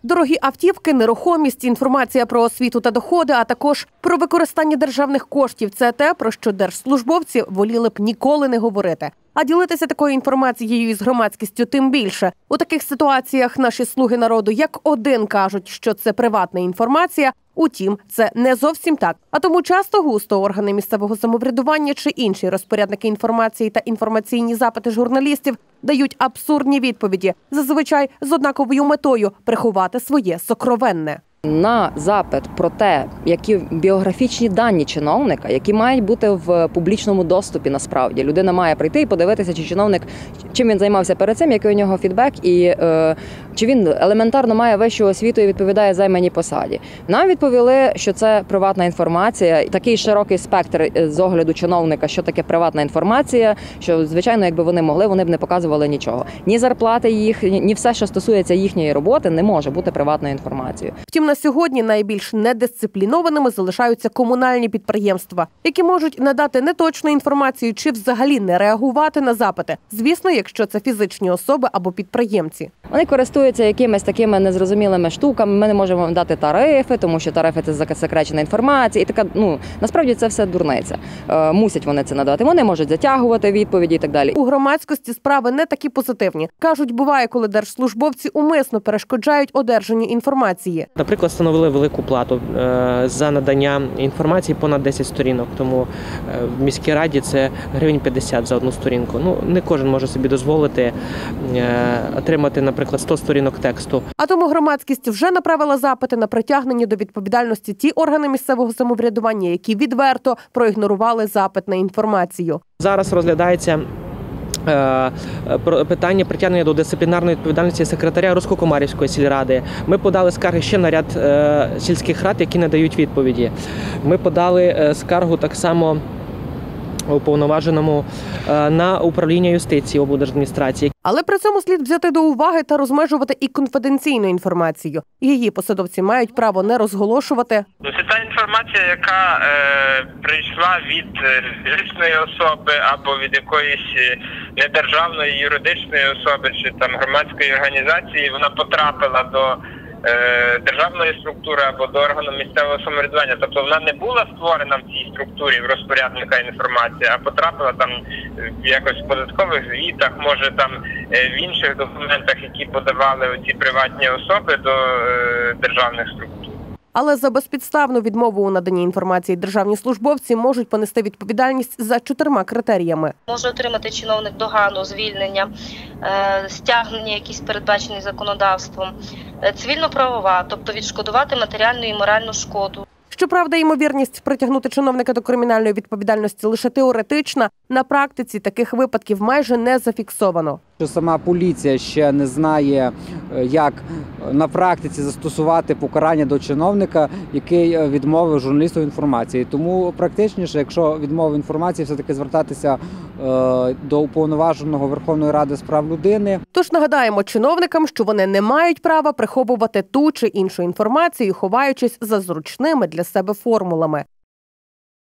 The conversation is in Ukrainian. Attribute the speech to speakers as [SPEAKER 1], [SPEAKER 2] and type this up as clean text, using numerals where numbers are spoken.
[SPEAKER 1] Дорогі автівки, нерухомість, інформація про освіту та доходи, а також про використання державних коштів – це те, про що держслужбовці воліли б ніколи не говорити. А ділитися такою інформацією із громадськістю тим більше. У таких ситуаціях наші слуги народу як один кажуть, що це приватна інформація. Утім, це не зовсім так. А тому часто-густо органи місцевого самоврядування чи інші розпорядники інформації та інформаційні запити журналістів дають абсурдні відповіді, зазвичай з однаковою метою – приховати своє сокровенне.
[SPEAKER 2] На запит про те, які біографічні дані чиновника, які мають бути в публічному доступі насправді. Людина має прийти і подивитися, чи чиновник, чим він займався перед цим, який у нього фідбек, і чи він елементарно має вищу освіту і відповідає займаній посаді. Нам відповіли, що це приватна інформація. Такий широкий спектр з огляду чиновника, що таке приватна інформація, що, звичайно, якби вони могли, вони б не показували нічого. Ні зарплати їх, ні все, що стосується їхньої роботи, не може бути приватною інформацією.
[SPEAKER 1] Втім, на сьогодні найбільш недисциплінованими залишаються комунальні підприємства, які можуть надати неточну інформацію чи взагалі не реагувати на запити. Звісно, якщо це фізичні особи або підприємці.
[SPEAKER 2] Вони користуються якимись такими незрозумілими штуками. Ми не можемо вам дати тарифи, тому що тарифи – це засекречена інформація. І така, насправді це все дурниця. Мусять вони це надавати. Вони можуть затягувати відповіді і так далі.
[SPEAKER 1] У громадськості справи не такі позитивні. Кажуть, буває, коли держслужбовці умисно перешкоджають одержанню інформації.
[SPEAKER 3] Наприклад, встановили велику плату за надання інформації понад 10 сторінок, тому в міській раді це гривень 50 за одну сторінку. Не кожен може собі дозволити отримати, наприклад, 100 сторінок тексту.
[SPEAKER 1] А тому громадськість вже направила запити на притягнення до відповідальності ті органи місцевого самоврядування, які відверто проігнорували запит на інформацію.
[SPEAKER 3] Зараз розглядається питання притягнення до дисциплінарної відповідальності секретаря Русько-Комарівської сільради. Ми подали скарги ще на ряд сільських рад, які не дають відповіді. Ми подали скаргу так само уповноваженому на управління юстиції облдержадміністрації.
[SPEAKER 1] Але при цьому слід взяти до уваги та розмежувати і конфіденційну інформацію. Її посадовці мають право не розголошувати.
[SPEAKER 4] Це та інформація, яка прийшла від фізичної особи або від якоїсь недержавної юридичної особи чи там громадської організації, вона потрапила до державної структури або до органу місцевого самоврядування. Тобто вона не була створена в цій структурі в розпорядника інформації, а потрапила там якось в податкових звітах, може там в інших документах, які подавали ці приватні особи до державних структур.
[SPEAKER 1] Але за безпідставну відмову у наданні інформації державні службовці можуть понести відповідальність за 4 критеріями.
[SPEAKER 5] Може отримати чиновник догану, звільнення, стягнення, якісь передбачені законодавством, цивільно-правова, тобто відшкодувати матеріальну і моральну шкоду.
[SPEAKER 1] Щоправда, ймовірність притягнути чиновника до кримінальної відповідальності лише теоретична, на практиці таких випадків майже не зафіксовано.
[SPEAKER 6] Сама поліція ще не знає, як на практиці застосувати покарання до чиновника, який відмовив журналісту інформації. Тому практичніше, якщо відмовив інформації, все-таки звертатися до уповноваженого Верховної Ради з прав людини.
[SPEAKER 1] Тож нагадаємо чиновникам, що вони не мають права приховувати ту чи іншу інформацію, ховаючись за зручними для себе формулами.